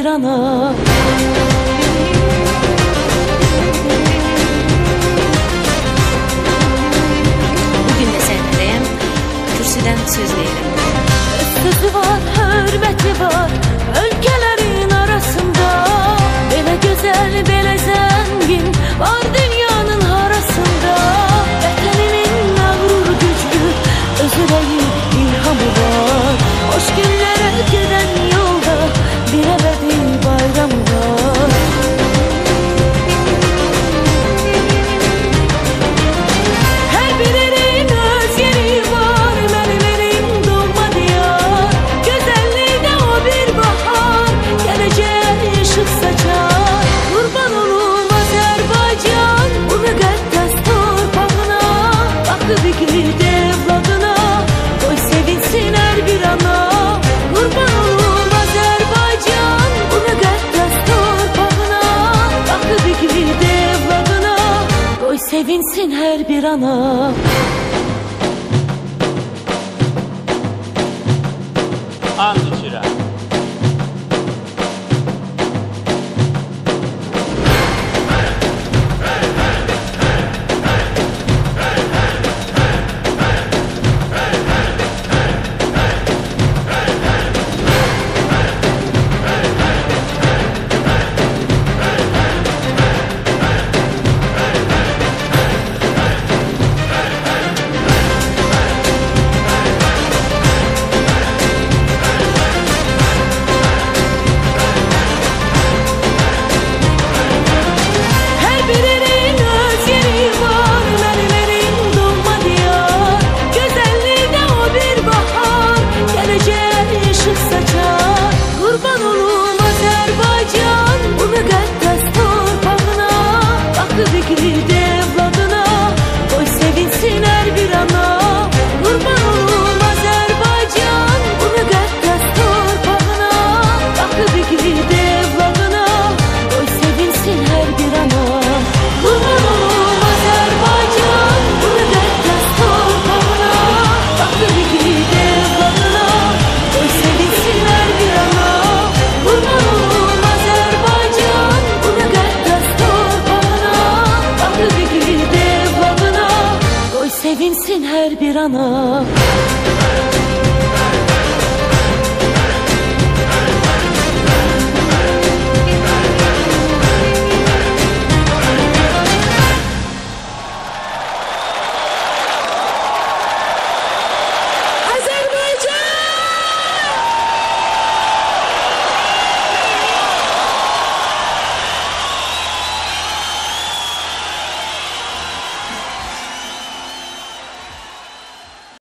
bir ana. Bugün de səndəyəm, kürsüdən söz verirəm. Sözü var, hürmeti var, ülkelerin arasında. Belə gözəl, belə zəngin var dünyanın harasında. Vətənimin məğrur güclü, özü deyil ilhamı var. Hoş günlərə gedən yolda bir əbədi bayramı var. Hər bir yerin öz yeri var, mənim elim doğma diyar. Gözəllikdə o bir bahar, gələcək ışıq saçar. Qurban olum Azərbaycan, bu müqəddəs torpağına. Baxıb igid evladına, qoy sevinsin hər bir ana. Qurban olum Azərbaycan, bu müqəddəs torpağına. Baxıb igid evladına, qoy sevinsin hər bir ana. And içirəm. Hər bir yerin öz yeri var, mənim elim doğma diyar. Gözəllikdə o bir bahar, gələcək ışıq saçar. Qurban olum Azərbaycan, bu müqəddəs torpağına. Baxıb igid evladına, qoy sevinsin hər bir ana. Qurban olum Azərbaycan, bu müqəddəs torpağına. Baxıb igid evladına, qoy sevinsin hər bir ana. Qurban olum Azərbaycan, bu müqəddəs torpağına. Baxıb igid evladına, qoy sevinsin hər bir ana. Qurban olum Azərbaycan, bu müqəddəs torpağına. Baxıb igid evladına, qoy sevinsin hər bir ana.